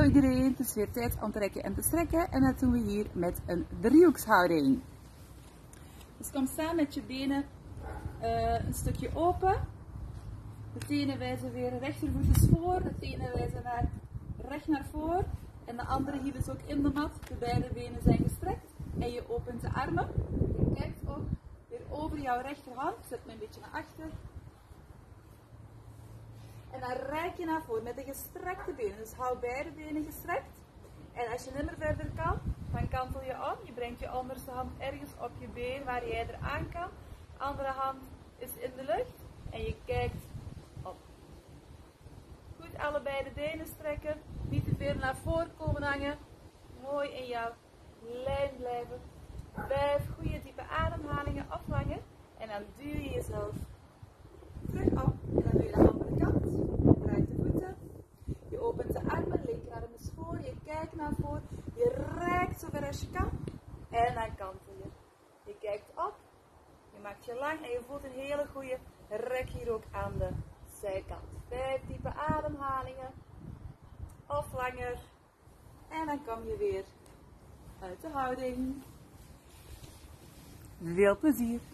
iedereen, het is weer tijd om te rekken en te strekken en dat doen we hier met een driehoekshouding. Dus kom staan met je benen een stukje open. De tenen wijzen weer rechtervoetjes voor, de tenen wijzen recht naar voren en de andere hielen is ook in de mat. De beide benen zijn gestrekt en je opent de armen. Je kijkt ook weer over jouw rechterhand, zet me een beetje naar achter. En dan reik je naar voren met de gestrekte benen. Dus hou beide benen gestrekt. En als je niet meer verder kan, dan kantel je om. Je brengt je onderste hand ergens op je been waar jij eraan kan. Andere hand is in de lucht en je kijkt op. Goed, allebei de benen strekken. Niet te veel naar voren komen hangen. Mooi in jouw lijn blijven. 5 goede diepe ademhalingen afvangen. En dan duw je jezelf terug op. En dan doe je de andere kant. Draai de voeten. Je opent de armen. Linkerarm is voor. Je kijkt naar voren. Je reikt zo ver als je kan. En dan kantel je. Je kijkt op. Je maakt je lang. En je voelt een hele goede rek hier ook aan de zijkant. 5 diepe ademhalingen. Of langer. En dan kom je weer uit de houding. Veel plezier!